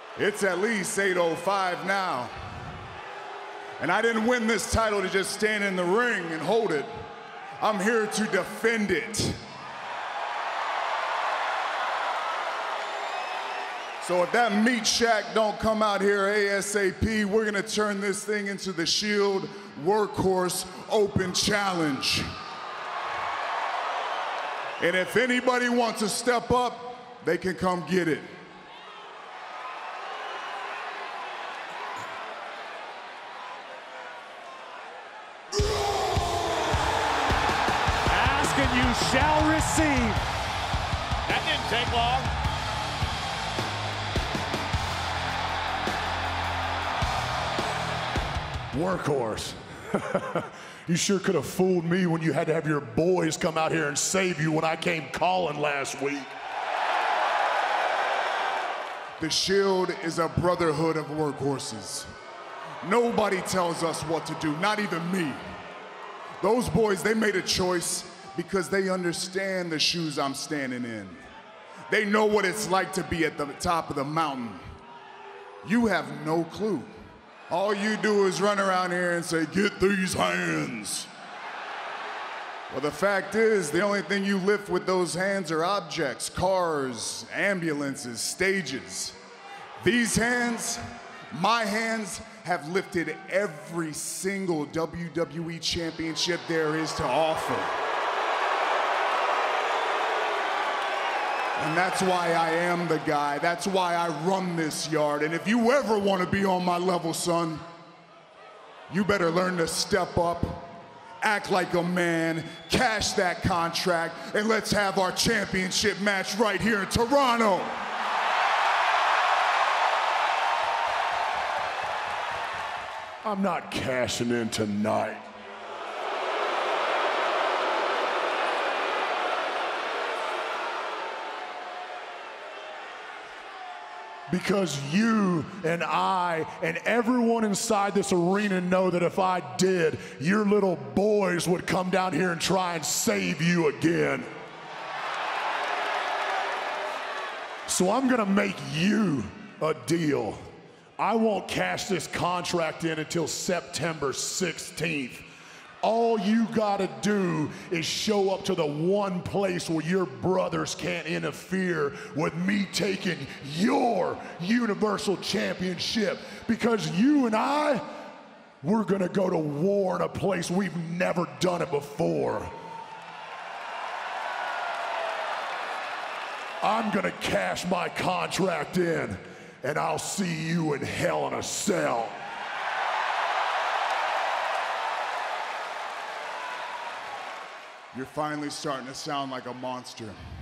It's at least 8:05 now. And I didn't win this title to just stand in the ring and hold it. I'm here to defend it. So if that meat shack don't come out here ASAP, we're gonna turn this thing into the Shield Workhorse Open Challenge. And if anybody wants to step up, they can come get it. Ask and you shall receive. That didn't take long. Workhorse. You sure could have fooled me when you had to have your boys come out here and save you when I came calling last week. The Shield is a brotherhood of workhorses. Nobody tells us what to do, not even me. Those boys, they made a choice because they understand the shoes I'm standing in. They know what it's like to be at the top of the mountain. You have no clue. All you do is run around here and say, "Get these hands." Well, the fact is, the only thing you lift with those hands are objects, cars, ambulances, stages. These hands, my hands, have lifted every single WWE championship there is to offer. And that's why I am the guy. That's why I run this yard. And if you ever want to be on my level, son, you better learn to step up, act like a man, cash that contract, and let's have our championship match right here in Toronto. I'm not cashing in tonight. Because you and I and everyone inside this arena know that if I did, your little boys would come down here and try and save you again. So I'm gonna make you a deal. I won't cash this contract in until September 16th. All you gotta do is show up to the one place where your brothers can't interfere with me taking your Universal Championship. Because you and I, we're gonna go to war in a place we've never done it before. I'm gonna cash my contract in, and I'll see you in Hell in a Cell. You're finally starting to sound like a monster.